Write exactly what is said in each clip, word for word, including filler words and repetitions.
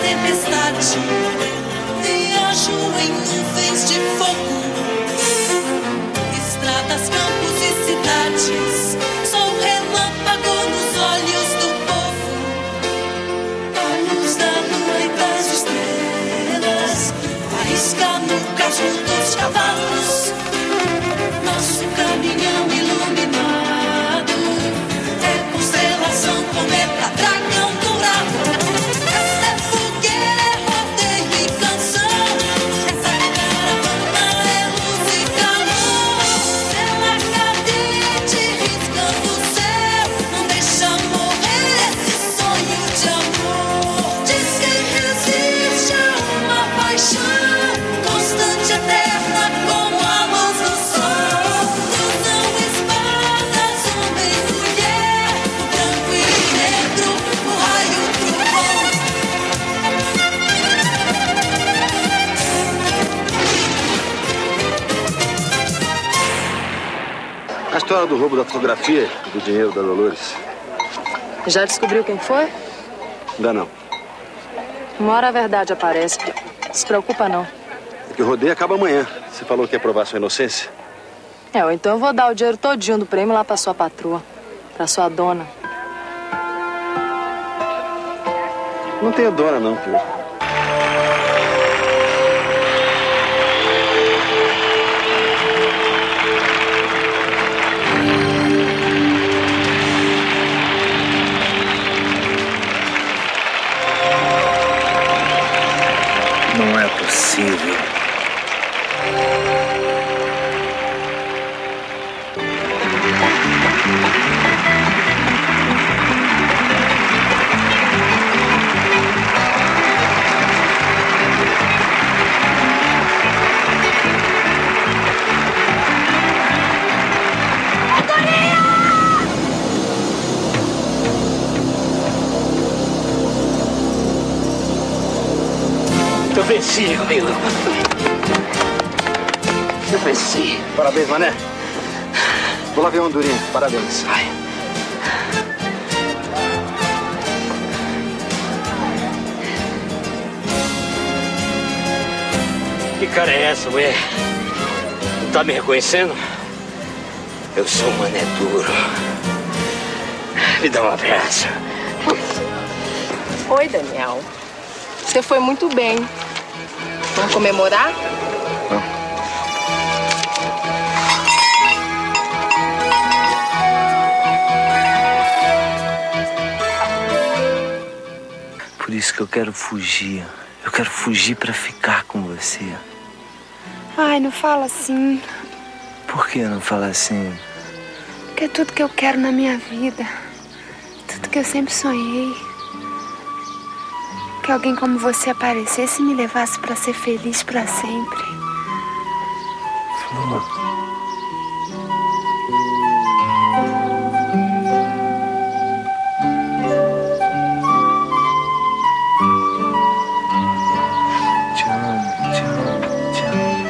tempestade, viajo em nuvens de fogo, estradas, campos e cidades, sou relâmpago nos olhos do povo, a luz da lua e das estrelas, faísca no casco dos cavalos, nosso caminhão iluminado é constelação, cometa, dragão dourado. Essa é fogueira, é rodeio e canção, essa caravana é luz e calor. Ela cadente riscando o céu, não deixa morrer esse sonho de amor. Diz quem resiste a uma paixão constante, eterna como a luz do sol. Cruzam espadas, homem e mulher, o branco e o negro, o raio e o trovão. A história do roubo da fotografia e do dinheiro da Dolores. Já descobriu quem foi? Ainda não. Uma hora a verdade aparece. Se preocupa não. É que o rodeio acaba amanhã. Você falou que ia provar sua inocência? É, ou então eu vou dar o dinheiro todinho do prêmio lá pra sua patroa. Pra sua dona. Não tenho dona não, filho. Não é possível. Eu venci, amigo. Eu venci. Parabéns, Mané. Vou lá ver uma Hondurinha. Parabéns. Vai. Que cara é essa, ué? Não tá me reconhecendo? Eu sou um mané duro. Me dá um abraço. Oi, Daniel. Você foi muito bem. Vamos comemorar? Por isso que eu quero fugir. Eu quero fugir pra ficar com você. Ai, não fala assim. Por que não falar assim? Porque é tudo que eu quero na minha vida. Tudo que eu sempre sonhei. Que alguém como você aparecesse e me levasse pra ser feliz pra sempre. Flor. Te amo, te amo, te amo.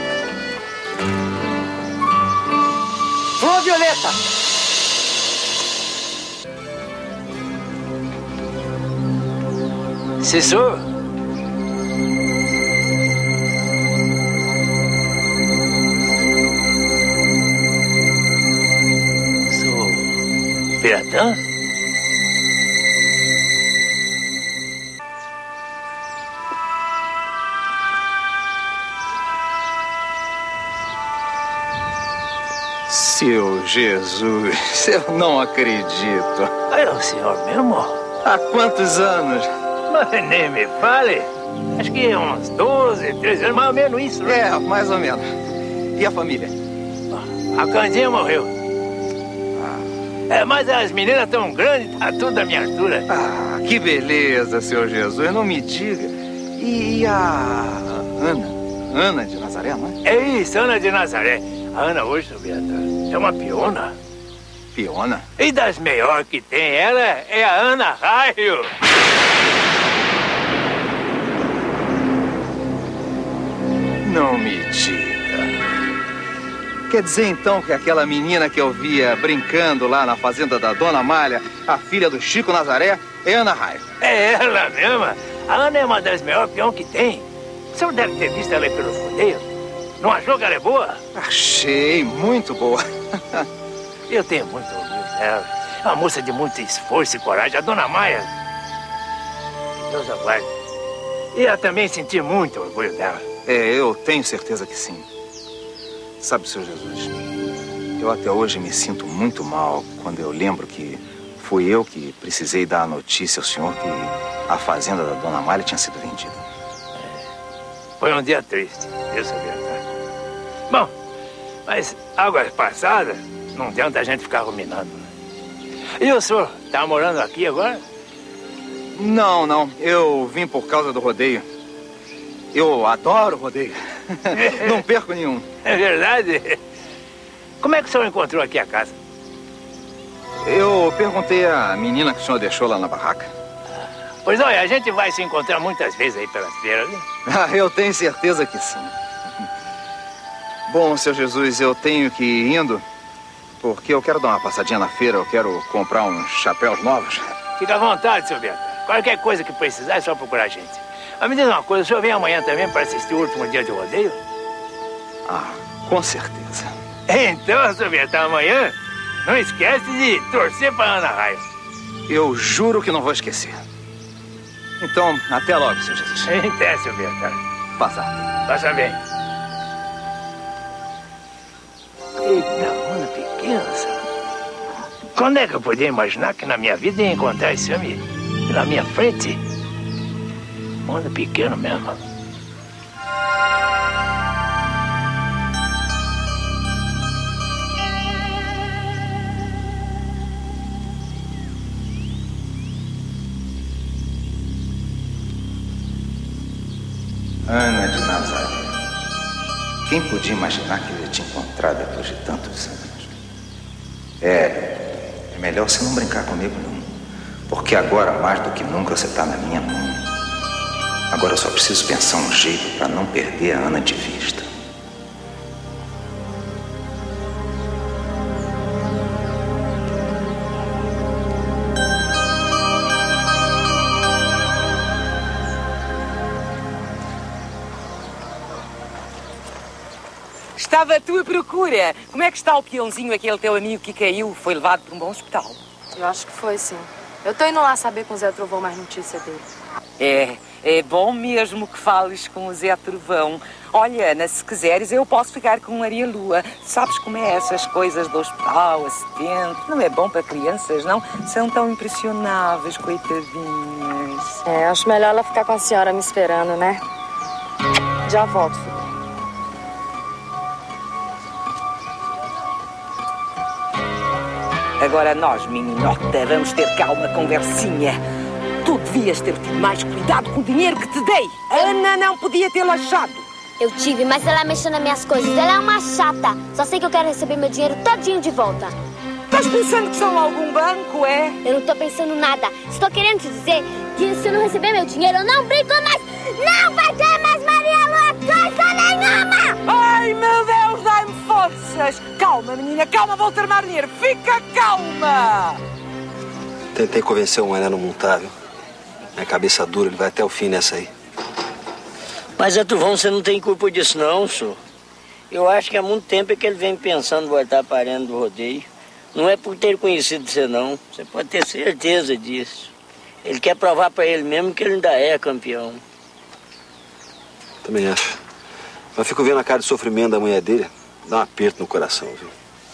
Flor Violeta! Cessou? Sou Piratã? Seu Jesus, eu não acredito. É o senhor mesmo? Há quantos anos? Mas nem me fale. Acho que uns doze, treze anos, mais ou menos isso, né? É, mais ou menos. E a família? A Candinha morreu. É, mas as meninas tão grandes, tá tudo da minha altura. Ah, que beleza, seu Jesus, não me diga. E a Ana? Ana de Nazaré, não é? É isso, Ana de Nazaré. A Ana hoje, Beata, é uma piona. Piona? E das melhores que tem, ela é a Ana Raio. Não me diga. Quer dizer, então, que aquela menina que eu via brincando lá na fazenda da Dona Amália, a filha do Chico Nazaré, é Ana Raio? É ela mesma. A Ana é uma das melhores peão que tem. O senhor deve ter visto ela aí pelos rodeios. Não achou que ela é boa? Achei muito boa. Eu tenho muito orgulho dela. É uma moça de muito esforço e coragem. A dona Maia. Que Deus a guarde. E eu também senti muito orgulho dela. É, eu tenho certeza que sim. Sabe, seu Jesus, eu até hoje me sinto muito mal quando eu lembro que fui eu que precisei dar a notícia ao senhor que a fazenda da dona Malha tinha sido vendida. É, foi um dia triste, eu sabia. Bom, mas águas passadas, não adianta a gente ficar ruminando. Né? E o senhor tá morando aqui agora? Não, não. Eu vim por causa do rodeio. Eu adoro rodeio. Não perco nenhum. É verdade? Como é que o senhor encontrou aqui a casa? Eu perguntei à menina que o senhor deixou lá na barraca. Pois olha, a gente vai se encontrar muitas vezes aí pelas feiras, né? Ah, eu tenho certeza que sim. Bom, seu Jesus, eu tenho que ir indo, porque eu quero dar uma passadinha na feira, eu quero comprar uns chapéus novos. Fica à vontade, seu Beto. Qualquer coisa que precisar é só procurar a gente. Mas me diz uma coisa, o senhor vem amanhã também para assistir o último dia de rodeio? Ah, com certeza. Então, seu Beto, amanhã não esquece de torcer para Ana Raia. Eu juro que não vou esquecer. Então, até logo, seu Jesus. Até, seu Beto. Passa. Passa bem. Eita, Ana pequena, sabe? Quando é que eu podia imaginar que na minha vida ia encontrar esse homem na minha frente? Ana pequeno mesmo. Ana de Nazaré. Quem podia imaginar que eu ia te encontrar depois de tantos anos? É, é melhor você não brincar comigo, não. Porque agora, mais do que nunca, você está na minha mão. Agora eu só preciso pensar um jeito para não perder a Ana de vista. Estava à tua procura. Como é que está o peãozinho, aquele teu amigo que caiu? Foi levado para um bom hospital? Eu acho que foi, sim. Eu tô indo lá saber com o Zé Trovão mais notícia dele. É, é bom mesmo que fales com o Zé Trovão. Olha, Ana, se quiseres, eu posso ficar com Maria Lua. Sabes como é essas coisas do hospital, acidente? Não é bom para crianças, não? São tão impressionáveis, coitadinhas. É, acho melhor ela ficar com a senhora me esperando, né? Já volto, filho. Agora nós, meninota, vamos ter calma, conversinha. Tu devias ter tido mais cuidado com o dinheiro que te dei. A Ana não podia tê-lo achado. Eu tive, mas ela mexeu nas minhas coisas. Ela é uma chata. Só sei que eu quero receber meu dinheiro todinho de volta. Estás pensando que são algum banco, é? Eu não tô pensando nada. Estou querendo te dizer que se eu não receber meu dinheiro, eu não brinco mais. Não vai ter mais Maria Lua coisa nenhuma! Ai, meu Deus, dá-me forças. Calma, menina, calma, vou ter mais dinheiro. Fica calma. Tentei convencer o Mané a não montar, viu? Minha cabeça dura, ele vai até o fim nessa aí. Mas, Zé Trovão, você não tem culpa disso não, senhor. Eu acho que há muito tempo é que ele vem pensando em voltar parando do rodeio. Não é por ter conhecido você, não. Você pode ter certeza disso. Ele quer provar pra ele mesmo que ele ainda é campeão. Também acho. Mas fico vendo a cara de sofrimento da mulher dele. Dá um aperto no coração, viu?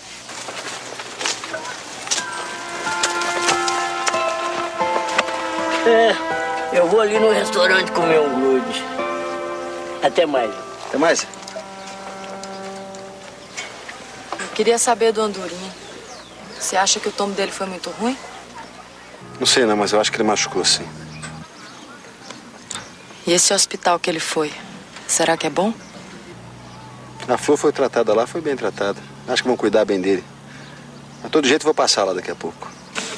É, eu vou ali no restaurante comer um grude. Até mais. Até mais. Eu queria saber do Andorinha. Você acha que o tombo dele foi muito ruim? Não sei não, mas eu acho que ele machucou, sim. E esse hospital que ele foi, será que é bom? A Flor foi tratada lá, foi bem tratada. Acho que vão cuidar bem dele. Mas, de todo jeito, vou passar lá daqui a pouco.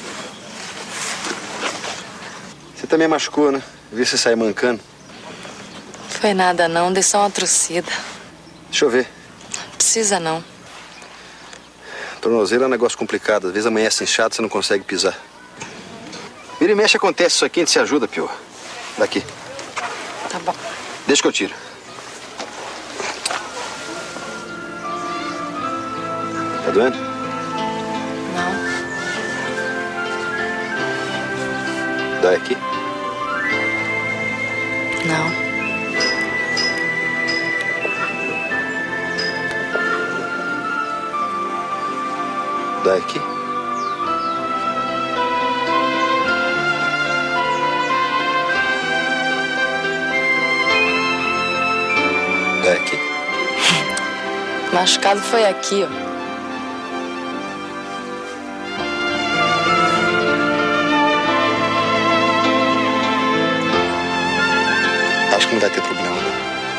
Você também machucou, né? Eu vi você sair mancando. Foi nada não, dei só uma torcida. Deixa eu ver. Precisa não. Tornozelo é um negócio complicado. Às vezes amanhece inchado, você não consegue pisar. Vira e mexe, acontece isso aqui, a gente se ajuda, pior. Daqui. Tá bom. Deixa que eu tiro. Tá doendo? Não. Dói aqui? Não. Dói aqui? Dói aqui? O machucado foi aqui, ó. Acho que não vai ter problema, não.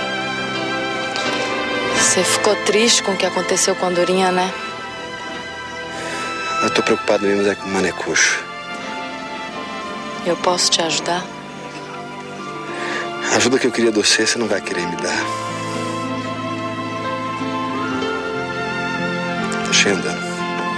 Você ficou triste com o que aconteceu com a Andorinha, né? Eu tô preocupado mesmo é com o Mané Coxo. Eu posso te ajudar? A ajuda que eu queria de você, você não vai querer me dar. Deixa eu ir andando.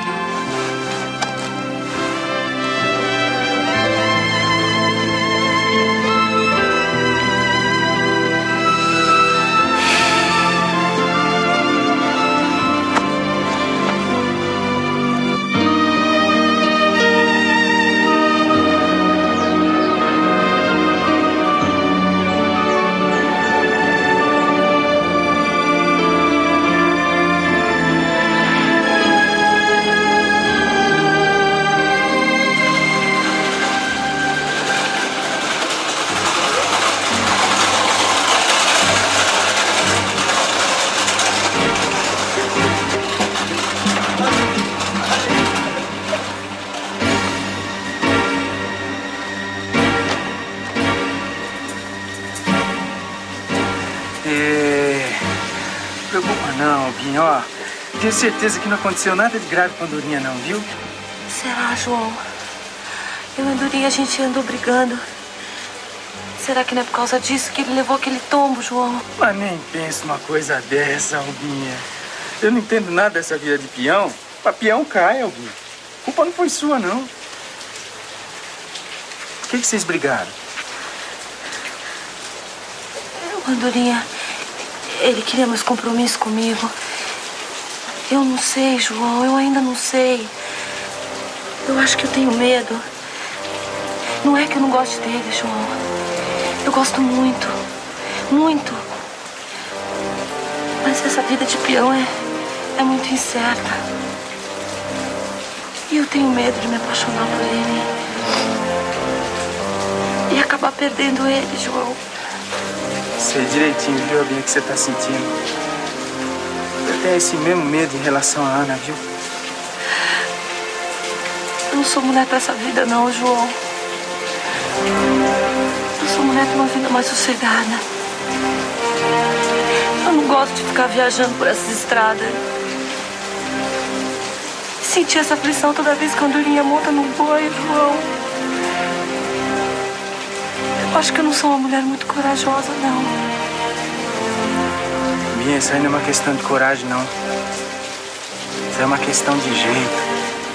Ó, tenho certeza que não aconteceu nada de grave com a Andorinha, não, viu? Será, João? Eu e a Andorinha, a gente andou brigando. Será que não é por causa disso que ele levou aquele tombo, João? Mas nem penso numa coisa dessa, Albinha. Eu não entendo nada dessa vida de peão. Pra peão cai, Albinha. A culpa não foi sua, não. Por que que vocês brigaram? O Andorinha, ele queria mais compromisso comigo. Eu não sei, João, eu ainda não sei. Eu acho que eu tenho medo. Não é que eu não goste dele, João. Eu gosto muito, muito. Mas essa vida de peão é, é muito incerta. E eu tenho medo de me apaixonar por ele. E acabar perdendo ele, João. Sei direitinho, viu, Albinha, o que você tá sentindo. Eu tenho esse mesmo medo em relação à Ana, viu? Eu não sou mulher pra essa vida, não, João. Eu sou mulher pra uma vida mais sossegada. Eu não gosto de ficar viajando por essas estradas. Sentir essa aflição toda vez que a Andorinha monta no boi, João. Eu acho que eu não sou uma mulher muito corajosa, não. Binha, isso aí não é uma questão de coragem, não. Isso é uma questão de jeito.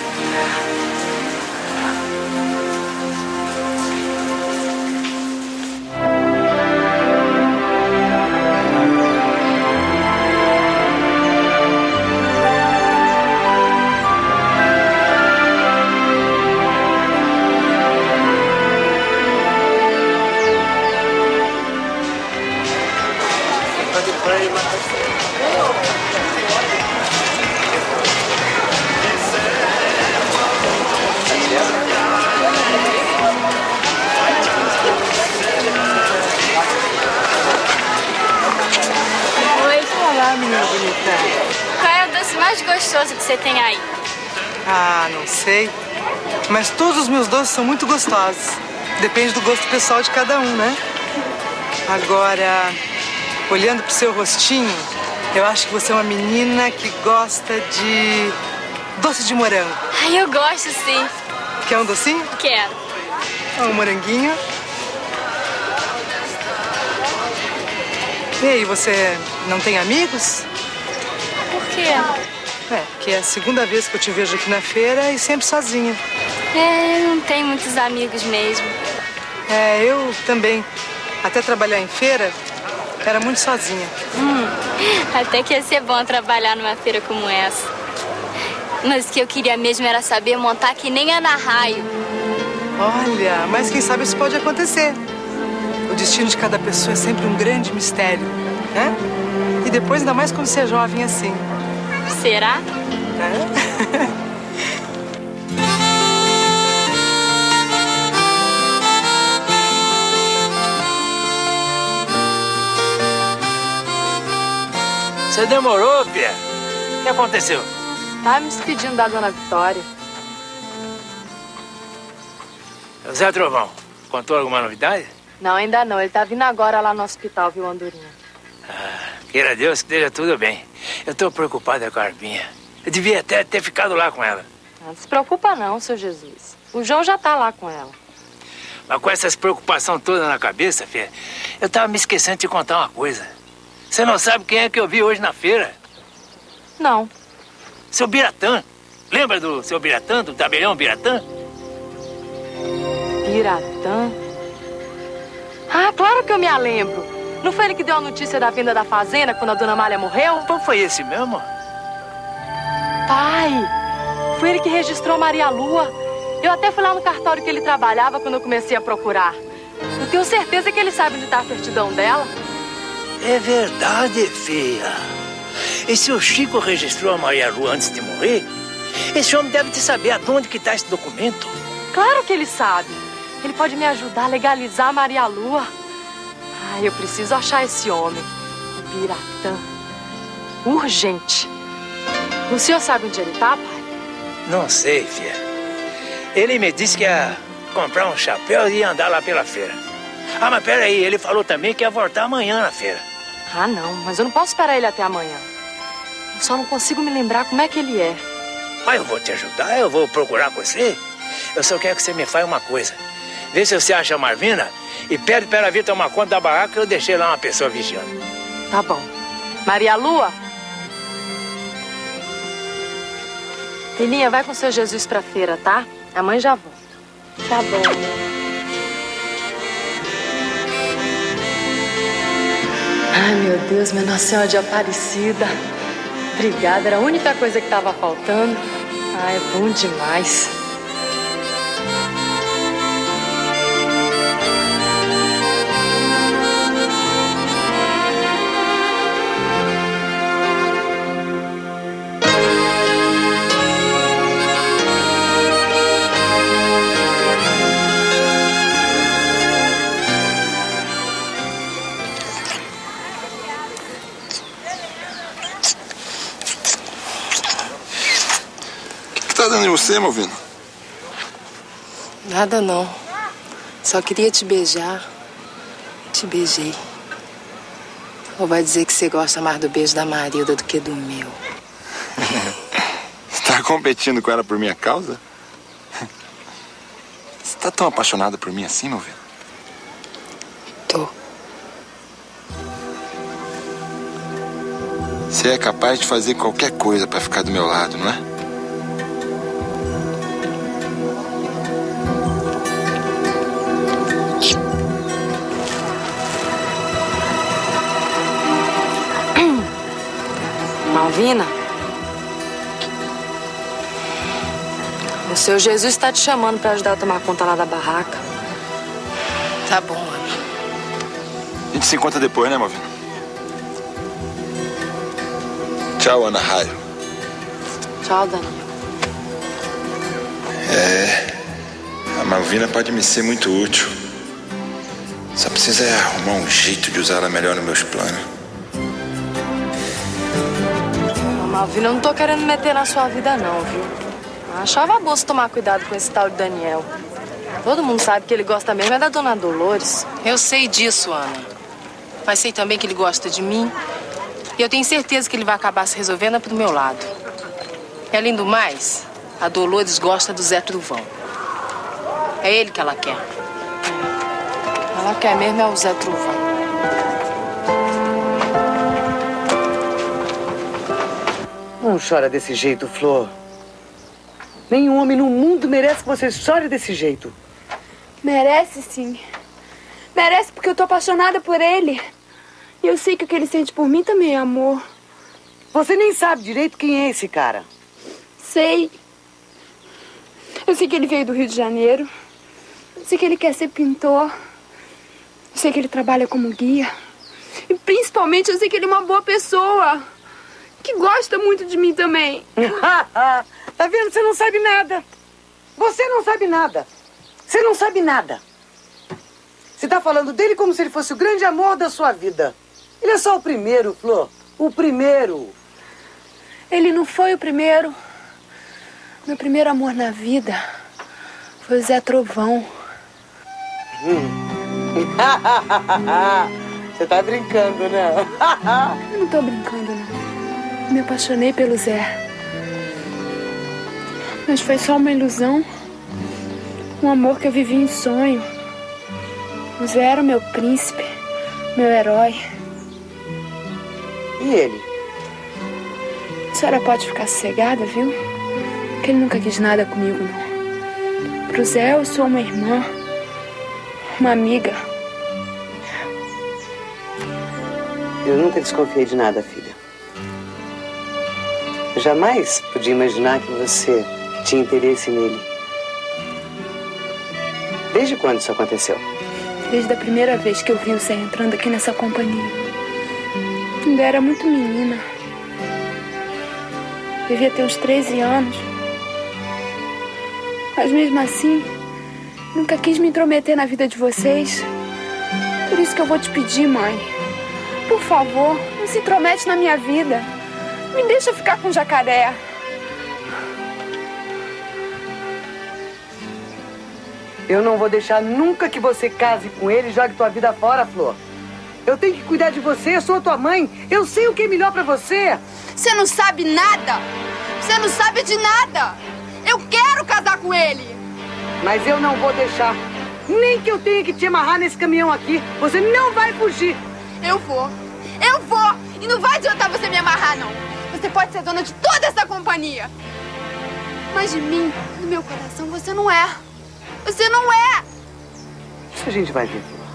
Gostoso que você tem aí? Ah, não sei. Mas todos os meus doces são muito gostosos. Depende do gosto pessoal de cada um, né? Agora, olhando pro seu rostinho, eu acho que você é uma menina que gosta de doce de morango. Ai, eu gosto sim. Quer um docinho? Quero. Um moranguinho. E aí, você não tem amigos? Por quê? É, que é a segunda vez que eu te vejo aqui na feira e sempre sozinha. É, eu não tenho muitos amigos mesmo. É, eu também. Até trabalhar em feira, era muito sozinha. Hum, até que ia ser bom trabalhar numa feira como essa. Mas o que eu queria mesmo era saber montar que nem Ana Raio. Olha, mas quem sabe isso pode acontecer. O destino de cada pessoa é sempre um grande mistério, né? E depois, ainda mais quando você é jovem assim. Será? É? Você demorou, Pia? O que aconteceu? Tava me despedindo da dona Vitória. Zé Trovão, contou alguma novidade? Não, ainda não. Ele tá vindo agora lá no hospital, viu, Andorinha? Ah, queira Deus que esteja tudo bem. Eu tô preocupada com a Arbinha. Eu devia até ter ficado lá com ela. Não se preocupa não, seu Jesus. O João já tá lá com ela. Mas com essas preocupações todas na cabeça, Fê, eu tava me esquecendo de te contar uma coisa. Você não sabe quem é que eu vi hoje na feira? Não. Seu Biratã. Lembra do seu Biratã, do tabelião Biratã? Biratã? Ah, claro que eu me lembro. Não foi ele que deu a notícia da venda da fazenda quando a dona Mália morreu? Então foi esse mesmo? Pai, foi ele que registrou Maria Lua. Eu até fui lá no cartório que ele trabalhava quando eu comecei a procurar. Eu tenho certeza que ele sabe onde está a certidão dela. É verdade, filha. E se o Chico registrou a Maria Lua antes de morrer, esse homem deve te saber aonde que está esse documento. Claro que ele sabe. Ele pode me ajudar a legalizar a Maria Lua. Ai, eu preciso achar esse homem. O Biratã. Urgente. O senhor sabe onde ele tá, pai? Não sei, filha. Ele me disse que ia comprar um chapéu e ia andar lá pela feira. Ah, mas peraí, ele falou também que ia voltar amanhã na feira. Ah, não, mas eu não posso esperar ele até amanhã. Eu só não consigo me lembrar como é que ele é. Mas eu vou te ajudar, eu vou procurar com você. Eu só quero que você me faça uma coisa. Vê se você acha a Marvina e pede para ela vir tomar conta da barraca que eu deixei lá uma pessoa vigiando. Tá bom. Maria Lua? Filhinha, vai com o seu Jesus pra feira, tá? A mãe já volta. Tá bom. Ai, meu Deus, minha Nossa Senhora de Aparecida. Obrigada, era a única coisa que tava faltando. Ai, é bom demais. Tá dando em você, Malvina? Nada não. Só queria te beijar. Te beijei. Ou vai dizer que você gosta mais do beijo da Marilda do que do meu? Você tá competindo com ela por minha causa? Você tá tão apaixonada por mim assim, Malvina? Tô. Você é capaz de fazer qualquer coisa pra ficar do meu lado, não é? Malvina, o seu Jesus está te chamando para ajudar a tomar conta lá da barraca. Tá bom, Ana. A gente se encontra depois, né, Malvina? Tchau, Ana Raio. Tchau, Daniel. É, a Malvina pode me ser muito útil. Só precisa arrumar um jeito de usá-la melhor nos meus planos. Malvina, eu não tô querendo meter na sua vida não, viu? Eu achava bom você tomar cuidado com esse tal de Daniel. Todo mundo sabe que ele gosta mesmo é da dona Dolores. Eu sei disso, Ana. Mas sei também que ele gosta de mim. E eu tenho certeza que ele vai acabar se resolvendo pro meu lado. E além do mais, a Dolores gosta do Zé Trovão. É ele que ela quer. Ela quer mesmo é o Zé Trovão. Não chora desse jeito, Flor. Nenhum homem no mundo merece que você chore desse jeito. Merece sim. Merece porque eu tô apaixonada por ele. E eu sei que o que ele sente por mim também é amor. Você nem sabe direito quem é esse cara. Sei. Eu sei que ele veio do Rio de Janeiro. Eu sei que ele quer ser pintor. Eu sei que ele trabalha como guia. E principalmente eu sei que ele é uma boa pessoa. Que gosta muito de mim também. Tá vendo? Você não sabe nada. Você não sabe nada. Você não sabe nada. Você tá falando dele como se ele fosse o grande amor da sua vida. Ele é só o primeiro, Flor. O primeiro. Ele não foi o primeiro. Meu primeiro amor na vida foi o Zé Trovão. Hum. Você tá brincando, né? Eu não tô brincando, não. Eu me apaixonei pelo Zé. Mas foi só uma ilusão. Um amor que eu vivi em sonho. O Zé era meu príncipe, meu herói. E ele? A senhora pode ficar sossegada, viu? Porque ele nunca quis nada comigo, não. Pro Zé eu sou uma irmã, uma amiga. Eu nunca desconfiei de nada, filha. Eu jamais podia imaginar que você tinha interesse nele. Desde quando isso aconteceu? Desde a primeira vez que eu vi o Zé entrando aqui nessa companhia. Ainda era muito menina. Devia ter uns treze anos. Mas mesmo assim, nunca quis me intrometer na vida de vocês. Por isso que eu vou te pedir, mãe. Por favor, não se intromete na minha vida. Me deixa ficar com o Jacaré. Eu não vou deixar nunca que você case com ele e jogue tua vida fora, Flor. Eu tenho que cuidar de você, eu sou tua mãe. Eu sei o que é melhor pra você. Você não sabe nada. Você não sabe de nada. Eu quero casar com ele. Mas eu não vou deixar. Nem que eu tenha que te amarrar nesse caminhão aqui. Você não vai fugir. Eu vou. Eu vou. E não vai adiantar você me amarrar, não. Você pode ser dona de toda essa companhia. Mas de mim, no meu coração, você não é. Você não é. Isso a gente vai ver, Flor.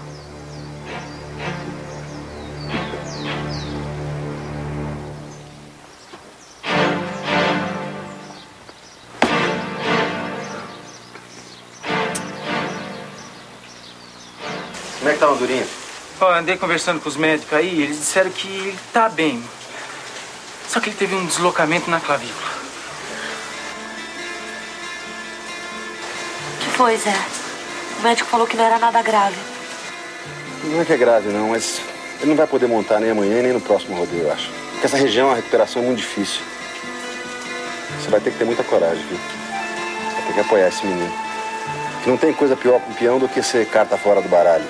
Como é que tá o Andorinha? Ó, andei conversando com os médicos aí, eles disseram que ele tá bem. Só que ele teve um deslocamento na clavícula. O que foi, Zé? O médico falou que não era nada grave. Não é que é grave, não, mas ele não vai poder montar nem amanhã nem no próximo rodeio, eu acho. Porque essa região, a recuperação é muito difícil. Você vai ter que ter muita coragem, viu? Vai ter que apoiar esse menino. Que não tem coisa pior para um peão do que ser carta fora do baralho.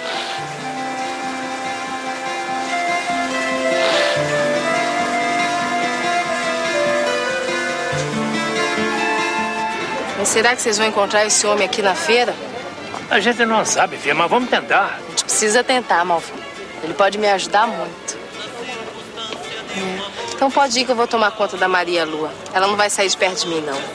Mas será que vocês vão encontrar esse homem aqui na feira? A gente não sabe, filha, mas vamos tentar. A gente precisa tentar, Malvin. Ele pode me ajudar muito. É. Então pode ir que eu vou tomar conta da Maria Lua. Ela não vai sair de perto de mim, não.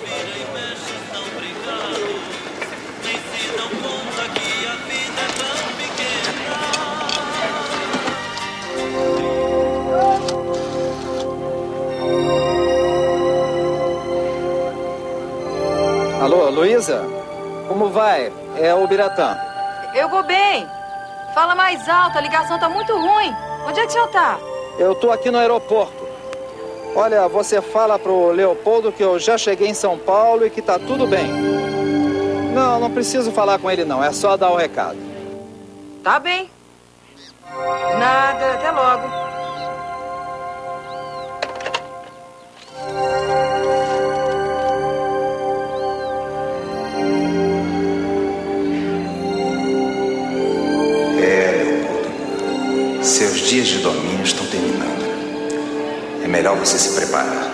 Alô, Luísa? Como vai? É o Biratã. Eu vou bem. Fala mais alto, a ligação tá muito ruim. Onde é que o senhor tá? Eu tô aqui no aeroporto. Olha, você fala pro Leopoldo que eu já cheguei em São Paulo e que tá tudo bem. Não, não preciso falar com ele não, é só dar o recado. Tá bem. Nada, até logo. Seus dias de domínio estão terminando. É melhor você se preparar.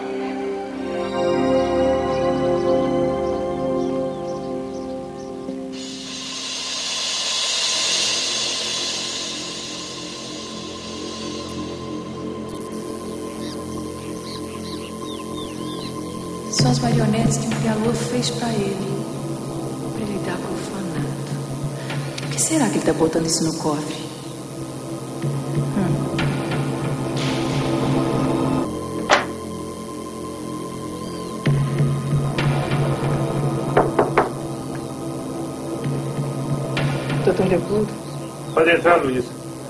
São as marionetes que Maria Lua fez pra ele, pra ele dar com o orfanato. que será que ele tá botando isso no cofre? Hum. Doutor Leopoldo? Pode entrar, Luísa.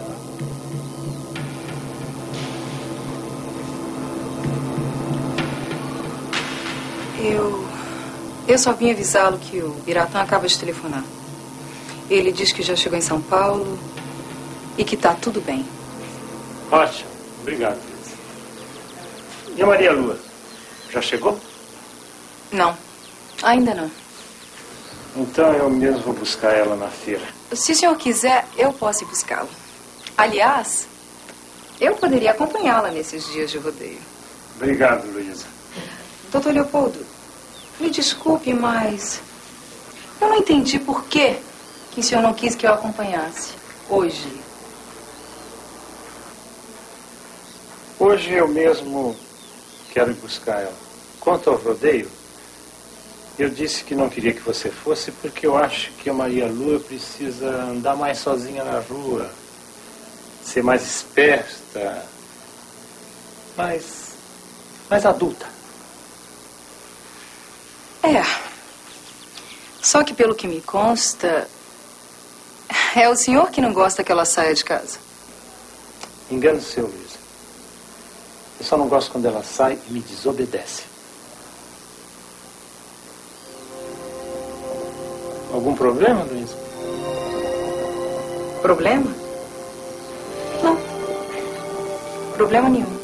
Eu... Eu só vim avisá-lo que o Biratã acaba de telefonar. Ele diz que já chegou em São Paulo e que tá tudo bem. Ótimo. Obrigado, Luísa. E a Maria Lua? Já chegou? Não, ainda não. Então eu mesmo vou buscar ela na feira. Se o senhor quiser, eu posso ir buscá-lo. Aliás, eu poderia acompanhá-la nesses dias de rodeio. Obrigado, Luísa. Doutor Leopoldo, me desculpe, mas eu não entendi por que que o senhor não quis que eu acompanhasse hoje. Hoje eu mesmo quero ir buscar ela. Quanto ao rodeio, eu disse que não queria que você fosse porque eu acho que a Maria Lua precisa andar mais sozinha na rua, ser mais esperta, mais, mais adulta. É. Só que pelo que me consta, é o senhor que não gosta que ela saia de casa. Engano seu, Luísa. Eu só não gosto quando ela sai e me desobedece. Algum problema, Luísa? Problema? Não. Problema nenhum.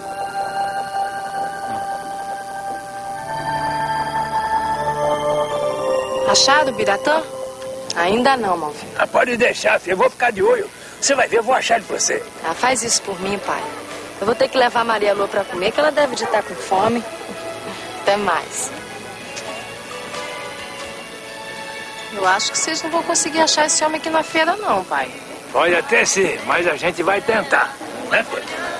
Achado, Biratã? Ainda não, meu filho. Ah, pode deixar, filho. Eu vou ficar de olho. Você vai ver, eu vou achar ele pra você. Ah, faz isso por mim, pai. Eu vou ter que levar a Maria Lua pra comer, que ela deve de estar com fome. Até mais. Eu acho que vocês não vão conseguir achar esse homem aqui na feira, não, pai. Pode até ser, mas a gente vai tentar, né, filho?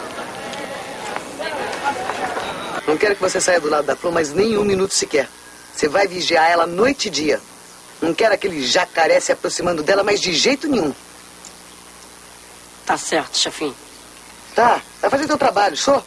Não quero que você saia do lado da flor, mas nem um minuto sequer. Você vai vigiar ela noite e dia. Não quero aquele jacaré se aproximando dela, mas de jeito nenhum. Tá certo, chefinho. Tá, vai fazer teu trabalho, show?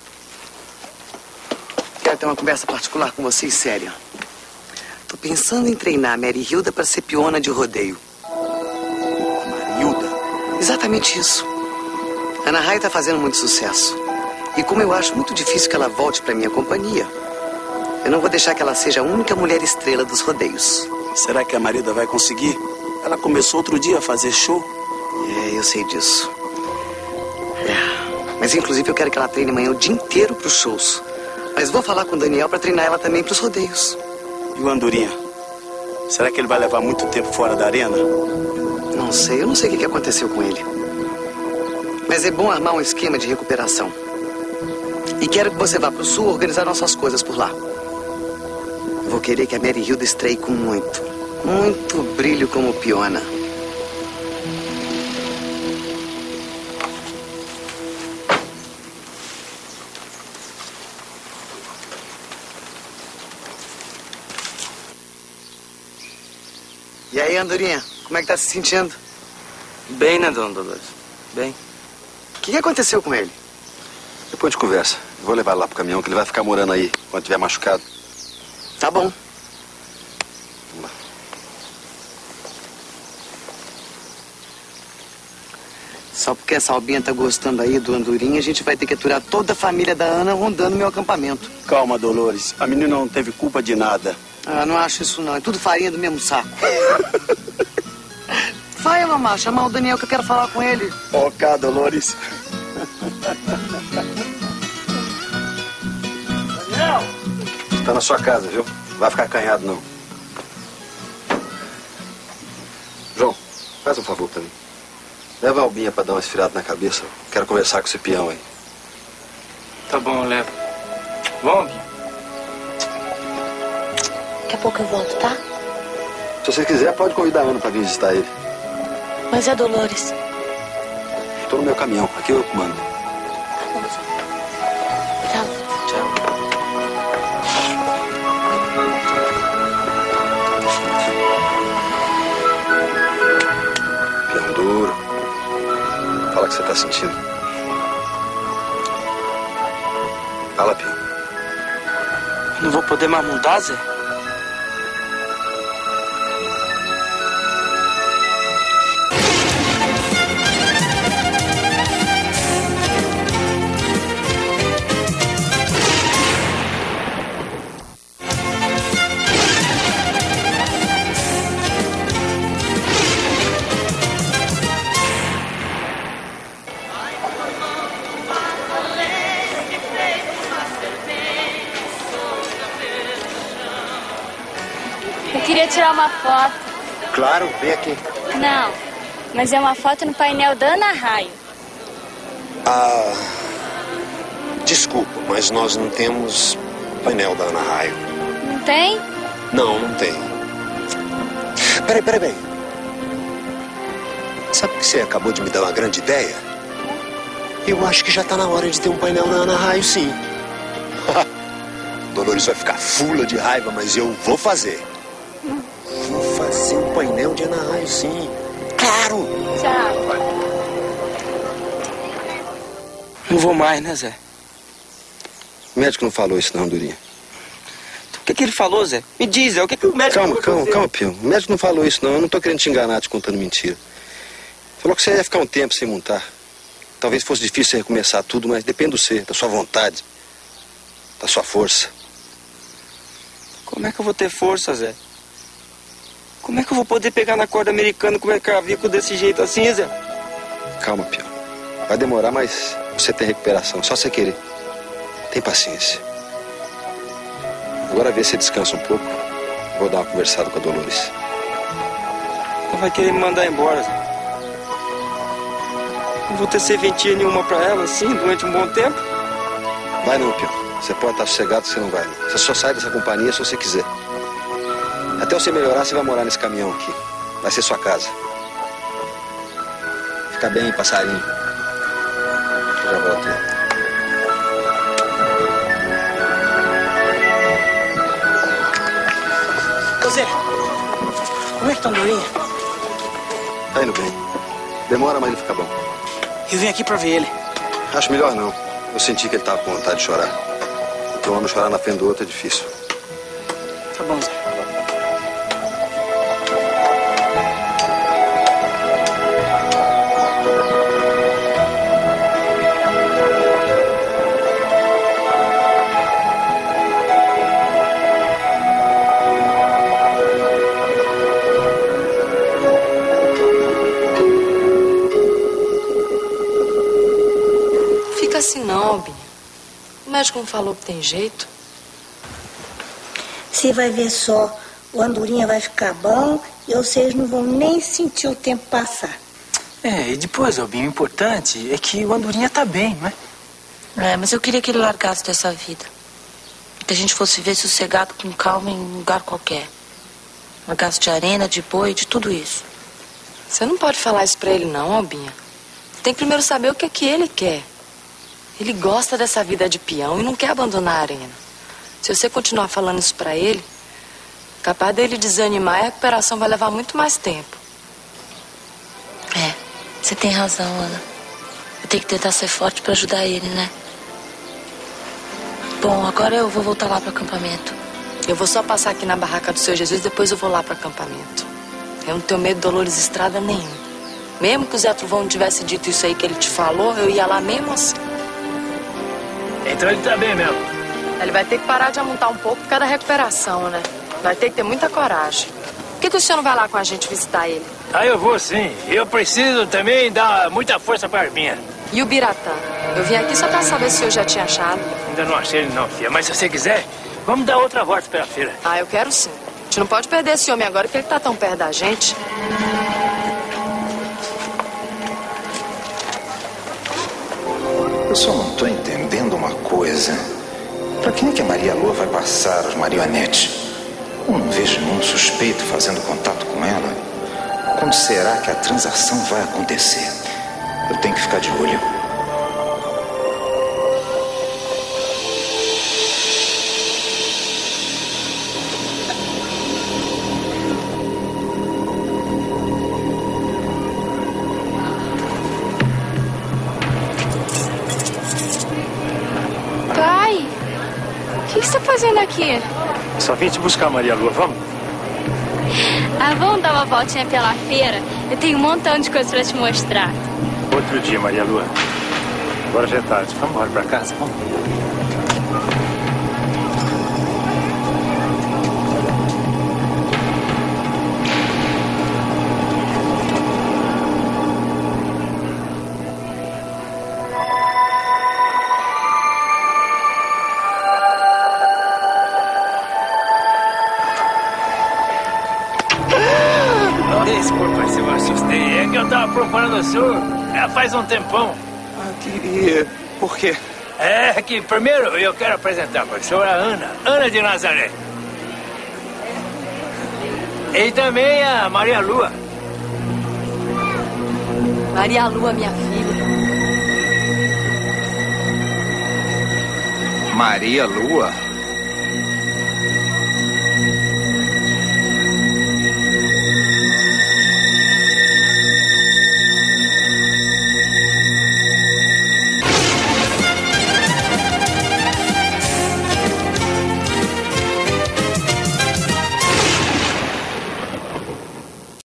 Quero ter uma conversa particular com vocês, séria. Tô pensando em treinar a Mary Hilda para ser peona de rodeio. A Marilda? Exatamente isso. A Ana Raia tá fazendo muito sucesso. E como eu acho muito difícil que ela volte pra minha companhia, eu não vou deixar que ela seja a única mulher estrela dos rodeios. Será que a Marilda vai conseguir? Ela começou outro dia a fazer show. É, eu sei disso. É. Mas inclusive eu quero que ela treine amanhã o dia inteiro pros shows. Mas vou falar com o Daniel pra treinar ela também pros rodeios. E o Andorinha? Será que ele vai levar muito tempo fora da arena? Não sei, eu não sei o que aconteceu com ele. Mas é bom armar um esquema de recuperação. E quero que você vá pro sul organizar nossas coisas por lá. Vou querer que a Mary Hilda estreie com muito, muito brilho como peona. E aí, Andorinha, como é que tá se sentindo? Bem, né, dona Dolores? Bem. O que aconteceu com ele? Depois a gente conversa. Eu vou levar lá pro caminhão, que ele vai ficar morando aí quando estiver machucado. Tá bom. Vamos lá. Só porque essa Albinha tá gostando aí do Andorinha, a gente vai ter que aturar toda a família da Ana rondando meu acampamento. Calma, Dolores. A menina não teve culpa de nada. Ah, não acho isso não. É tudo farinha do mesmo saco. Vai, mamãe, chamar o Daniel que eu quero falar com ele. Ok, Dolores. Daniel! Tá na sua casa, viu? Não vai ficar acanhado, não. João, faz um favor pra mim. Leva a Albinha pra dar uma esfriada na cabeça. Quero conversar com esse peão aí. Tá bom, eu levo. Vamos, Albinha. Daqui a pouco eu volto, tá? Se você quiser, pode convidar a Ana pra vir visitar ele. Mas é Dolores. Tô no meu caminhão. Aqui eu mando. Tchau. Tchau. Fala o que você tá sentindo. Fala, Pio. Não vou poder mais montar, Zé? Eu queria tirar uma foto. Claro, vem aqui. Não, mas é uma foto no painel da Ana Raio. Ah, desculpa, mas nós não temos painel da Ana Raio. Não tem? Não, não tem. Peraí, peraí, peraí. Sabe que você acabou de me dar uma grande ideia? Eu acho que já tá na hora de ter um painel da Ana Raio, sim. Dolores vai ficar fula de raiva, mas eu vou fazer. Vou fazer um painel de Ana Raio, sim. Claro! Tchau. Não vou mais, né, Zé? O médico não falou isso não, Durinha. O que, que ele falou, Zé? Me diz, Zé, o que, que o médico Calma, falou? calma, calma, Pio. O médico não falou isso não. Eu não tô querendo te enganar, te contando mentira. Falou que você ia ficar um tempo sem montar. Talvez fosse difícil você recomeçar tudo, mas depende do você, da sua vontade, da sua força. Como é que eu vou ter força, Zé? Como é que eu vou poder pegar na corda americana com o cravico desse jeito assim, Zé? Calma, Pio. Vai demorar, mas você tem recuperação. Só você querer. Tem paciência. Agora vê se você descansa um pouco. Vou dar uma conversada com a Dolores. Ela vai querer me mandar embora, Zé. Não vou ter serventia nenhuma pra ela, assim, durante um bom tempo? Vai não, Pio. Você pode estar sossegado que você não vai. Você só sai dessa companhia se você quiser. Até você melhorar, você vai morar nesse caminhão aqui. Vai ser sua casa. Fica bem, passarinho. Eu já volto aí. Ô Zé, como é que tá a Dorinha? Tá indo bem. Demora, mas ele fica bom. Eu vim aqui pra ver ele. Acho melhor não. Eu senti que ele tava com vontade de chorar. Então, um homem chorar na frente do outro é difícil. Tá bom, Zé. Fica assim não, Binha. O médico não falou que tem jeito. Você vai ver só, o Andorinha vai ficar bom e vocês não vão nem sentir o tempo passar. É, e depois, Albinho, o importante é que o Andorinha tá bem, não é? É, mas eu queria que ele largasse dessa vida. Que a gente fosse ver sossegado, com calma, em um lugar qualquer. Largasse de arena, de boi, de tudo isso. Você não pode falar isso pra ele não, Albinha. Tem que primeiro saber o que é que ele quer. Ele gosta dessa vida de peão e não quer abandonar a arena. Se você continuar falando isso pra ele, capaz dele desanimar e a recuperação vai levar muito mais tempo. É, você tem razão, Ana. Eu tenho que tentar ser forte pra ajudar ele, né? Bom, agora eu vou voltar lá pro acampamento. Eu vou só passar aqui na barraca do seu Jesus, depois eu vou lá pro acampamento. Eu não tenho medo de Dolores Estrada nenhum. Mesmo que o Zé Truvão não tivesse dito isso aí que ele te falou, eu ia lá mesmo assim. Então ele tá bem mesmo. Ele vai ter que parar de amontar um pouco por causa da recuperação, né? Vai ter que ter muita coragem. Por que, que o senhor não vai lá com a gente visitar ele? Ah, eu vou sim. Eu preciso também dar muita força pra Arminha. E o Biratã? Eu vim aqui só pra saber se o senhor já tinha achado. Ainda não achei ele não, filha. Mas se você quiser, vamos dar outra volta pela feira. Ah, eu quero sim. A gente não pode perder esse homem agora que ele tá tão perto da gente. Eu só não tô entendendo uma coisa. Pra quem é que a Maria Lua vai passar as marionetes? Eu não vejo nenhum suspeito fazendo contato com ela. Quando será que a transação vai acontecer? Eu tenho que ficar de olho. fazendo aqui? Só vim te buscar, Maria Lua. Vamos? Ah, vamos dar uma voltinha pela feira? Eu tenho um montão de coisas pra te mostrar. Outro dia, Maria Lua. Agora já é tarde. Vamos embora pra casa, vamos. Desculpa se eu assustei. É que eu tava procurando o senhor já faz um tempão. Ah, que... Por quê? É que primeiro eu quero apresentar para o senhor a Ana. Ana de Nazaré. E também a Maria Lua. Maria Lua, minha filha. Maria Lua?